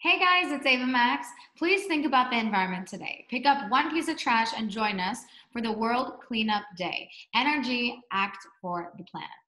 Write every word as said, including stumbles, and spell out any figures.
Hey guys, it's Ava Max. Please think about the environment today. Pick up one piece of trash and join us for the World Cleanup Day. Energy, act for the planet.